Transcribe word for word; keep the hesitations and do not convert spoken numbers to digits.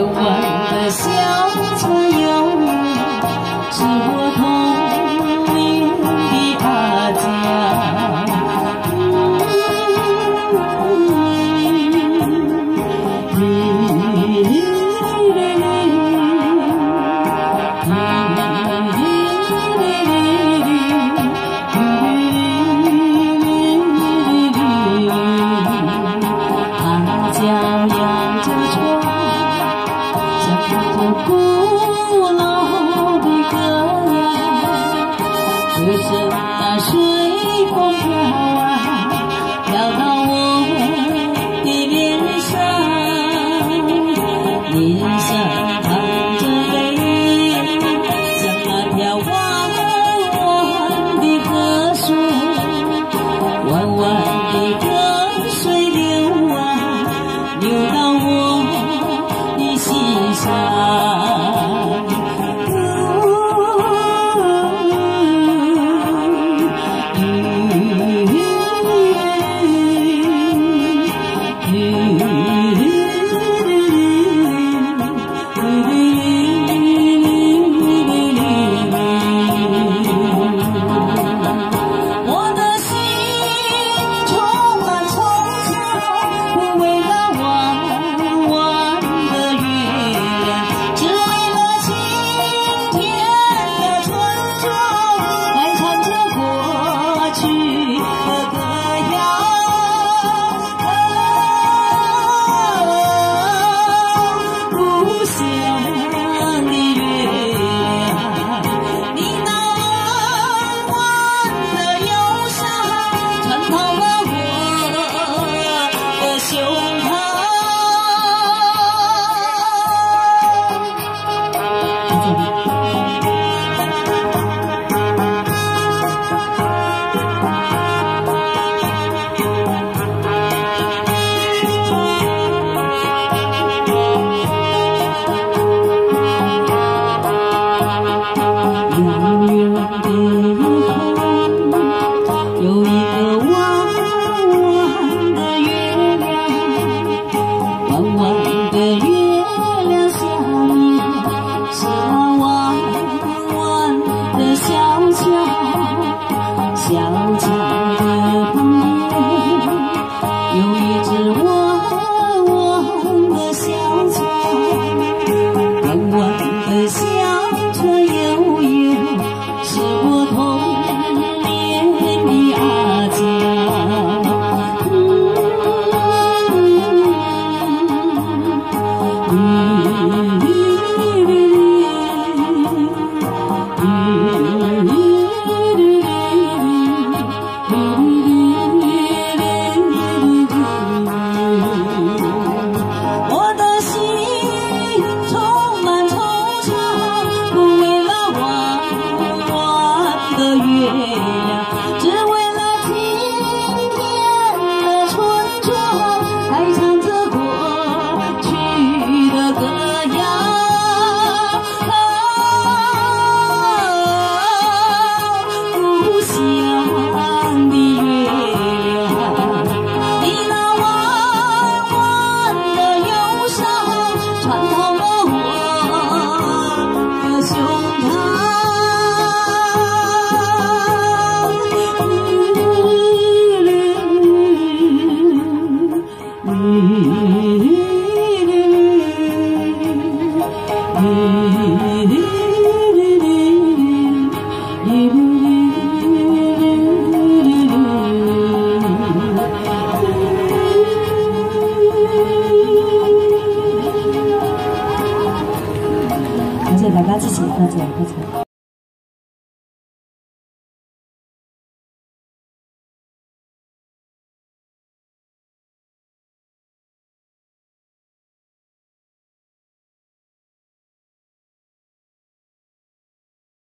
弯的小船游，是我童年的阿家。古老的歌谣，歌声那随风飘啊，飘到我的脸上，脸上淌着泪，像那条弯弯的河水，弯弯的河水流啊，流到我的心上。小桥的旁边有一只弯弯的小船，弯弯的小船悠悠，是我童年的阿家。嗯嗯月亮，只为了今天的村庄，还唱着过去的歌谣。啊，故乡的月亮，你那弯弯的忧伤，穿透了我的胸膛。感谢大家支持，多謝多謝。